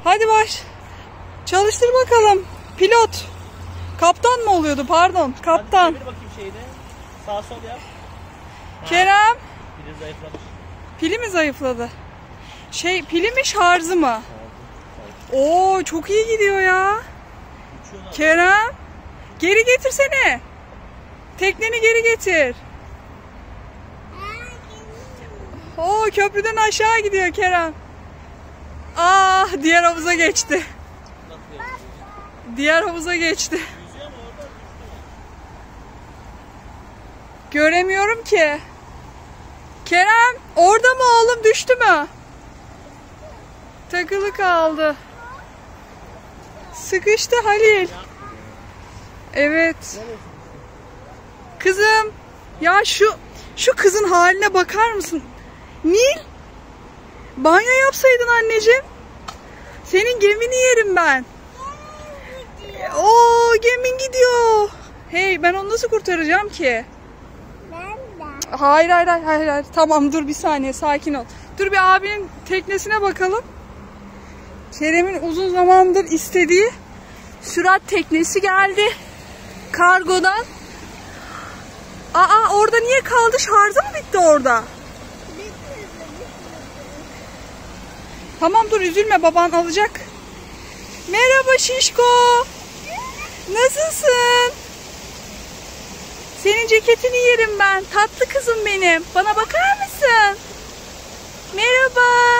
Hadi baş. Çalıştır bakalım. Pilot. Kaptan mı oluyordu? Pardon. Kaptan. Hadi çevir bakayım şeyde. Sağ sol yap. Kerem. Pili zayıflamış. Pili mi zayıfladı? Pili mi şarjı mı? Oo, çok iyi gidiyor ya. Kerem. Geri getirsene. Tekneni geri getir. Oo, köprüden aşağı gidiyor Kerem. Ah, diğer havuza geçti. Diğer havuza geçti. Göremiyorum ki. Kerem, orada mı oğlum, düştü mü? Takılı kaldı. Sıkıştı Halil. Evet. Kızım, ya şu kızın haline bakar mısın? Nil, banyo yapsaydın anneciğim. Senin gemini yerim ben. Oo, gemin gidiyor. Hey, ben onu nasıl kurtaracağım ki? Hayır. Tamam, dur bir saniye, sakin ol. Dur bir abinin teknesine bakalım. Kerem'in uzun zamandır istediği sürat teknesi geldi. Kargodan. Aa, orada niye kaldı? Şarjı mı bitti orada? Tamam, dur üzülme, baban alacak. Merhaba Şişko. Nasılsın? Senin ceketini yerim ben. Tatlı kızım benim. Bana bakar mısın? Merhaba.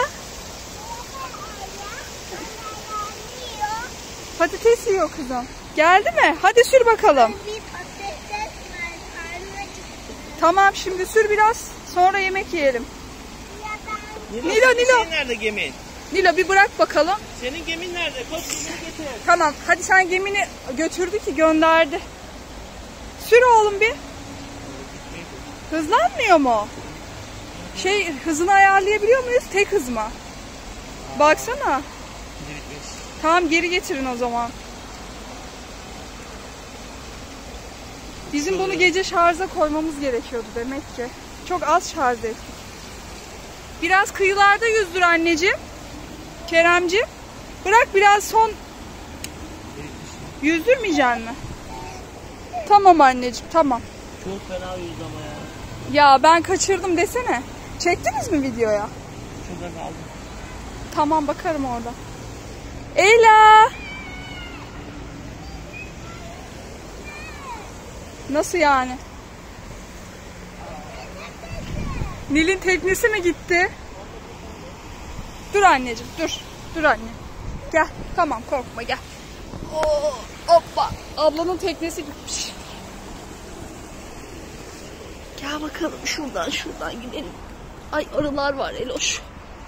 Patates yiyor kızım. Geldi mi? Hadi sür bakalım. Tamam, şimdi sür biraz. Sonra yemek yiyelim. Nilo. Senin nerede gemin? Nilo, bir bırak bakalım. Senin gemin nerede? Koş gemini getir. Tamam, hadi sen gemini götürdü ki gönderdi. Sür oğlum bir. Hızlanmıyor mu? Hızını ayarlayabiliyor muyuz? Tek hız mı? Baksana. Tamam, geri getirin o zaman. Bizim bunu gece şarja koymamız gerekiyordu demek ki. Çok az şarj ettik. Biraz kıyılarda yüzdür anneciğim. Keremciğim. Bırak biraz son. Yüzdürmeyeceksin mi? Tamam anneciğim, tamam. Çok fena yüzdü ama ya. Ya ben kaçırdım desene. Çektiniz mi videoya? Şurada kaldım. Tamam, bakarım orada. Ela! Nasıl yani? Nil'in teknesi mi gitti? Dur anneciğim, dur. Dur anne. Gel. Tamam, korkma, gel. Oo, hoppa. Ablanın teknesi gitmiş. Gel bakalım, şuradan gidelim. Ay, arılar var Eloş.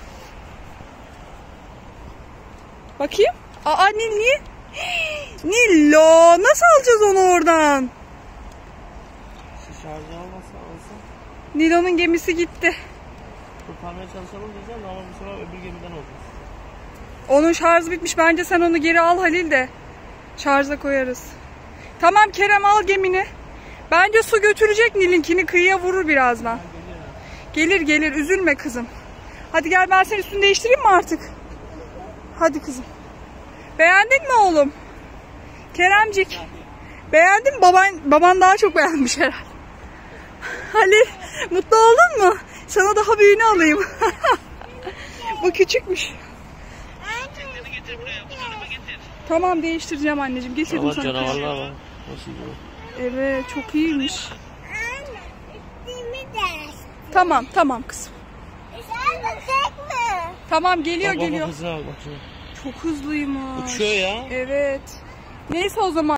Bakayım. Aa, Nil niye? Nilo, nasıl alacağız onu oradan? Şu şarjı olmasa alsa. Nilo'nun gemisi gitti. Kurtarmaya çalışalım diyeceğim ama bu sefer öbür gemiden olacağız. Onun şarjı bitmiş. Bence sen onu geri al Halil de. Şarja koyarız. Tamam Kerem, al gemini. Bence su götürecek Nil'inkini. Kıyıya vurur birazdan. Gelir. Üzülme kızım. Hadi gel, ben senin üstünü değiştireyim mi artık? Hadi kızım. Beğendin mi oğlum? Keremcik. Beğendin mi? Baban daha çok beğenmiş herhalde. Halil, mutlu oldun mu? Sana daha büyüğünü alayım. Bu küçükmüş. Getir buraya, bunu getir. Tamam, değiştireceğim anneciğim. Getirdim sana. Canavarlar var. Nasıl bu? Evet, çok iyiymiş. Tamam kızım. Tamam, geliyor. Hızlı al bak şimdi. Çok hızlıymış. Uçuyor ya. Evet. Neyse o zaman.